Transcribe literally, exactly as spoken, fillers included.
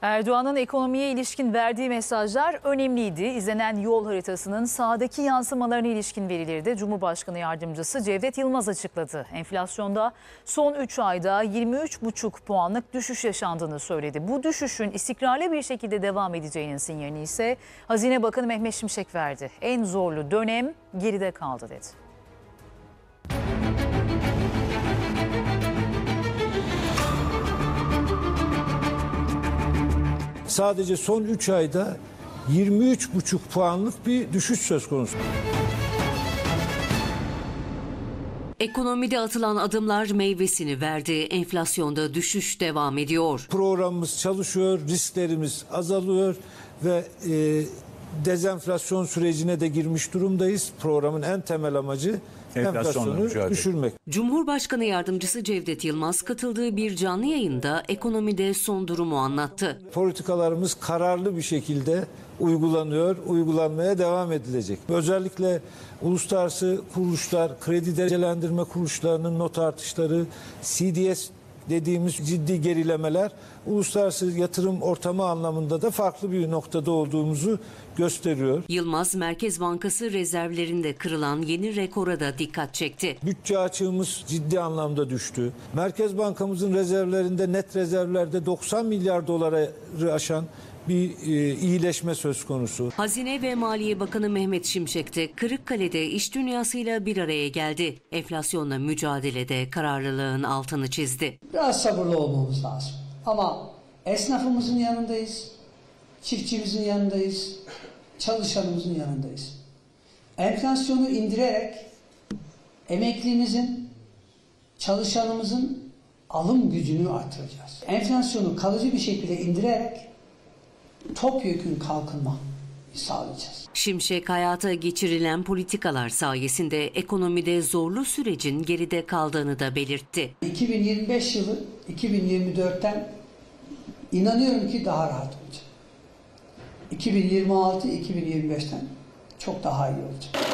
Erdoğan'ın ekonomiye ilişkin verdiği mesajlar önemliydi. İzlenen yol haritasının sahadaki yansımalarına ilişkin verileri de Cumhurbaşkanı Yardımcısı Cevdet Yılmaz açıkladı. Enflasyonda son üç ayda yirmi üç buçuk puanlık düşüş yaşandığını söyledi. Bu düşüşün istikrarlı bir şekilde devam edeceğinin sinyalini ise Hazine Bakanı Mehmet Şimşek verdi. En zorlu dönem geride kaldı dedi. Sadece son üç ayda yirmi üç buçuk puanlık bir düşüş söz konusu. Ekonomide atılan adımlar meyvesini verdi. Enflasyonda düşüş devam ediyor. Programımız çalışıyor, risklerimiz azalıyor ve e, dezenflasyon sürecine de girmiş durumdayız. Programın en temel amacı enflasyonu düşürmek. Cumhurbaşkanı Yardımcısı Cevdet Yılmaz katıldığı bir canlı yayında ekonomide son durumu anlattı. Politikalarımız kararlı bir şekilde uygulanıyor, uygulanmaya devam edilecek. Özellikle uluslararası kuruluşlar, kredi derecelendirme kuruluşlarının not artışları, C D S dediğimiz ciddi gerilemeler uluslararası yatırım ortamı anlamında da farklı bir noktada olduğumuzu gösteriyor. Yılmaz, Merkez Bankası rezervlerinde kırılan yeni rekora da dikkat çekti. Bütçe açığımız ciddi anlamda düştü. Merkez Bankamızın rezervlerinde, net rezervlerde doksan milyar doları aşan bir e, iyileşme söz konusu. Hazine ve Maliye Bakanı Mehmet Şimşek de Kırıkkale'de iş dünyasıyla bir araya geldi. Enflasyonla mücadelede kararlılığın altını çizdi. Biraz sabırlı olmamız lazım. Ama esnafımızın yanındayız, çiftçimizin yanındayız, çalışanımızın yanındayız. Enflasyonu indirerek emeklimizin, çalışanımızın alım gücünü artıracağız. Enflasyonu kalıcı bir şekilde indirerek topyekün kalkınma sağlayacağız. Şimşek, hayata geçirilen politikalar sayesinde ekonomide zorlu sürecin geride kaldığını da belirtti. iki bin yirmi beş yılı iki bin yirmi dörtten inanıyorum ki daha rahat olacak. iki bin yirmi altı iki bin yirmi beşten çok daha iyi olacak.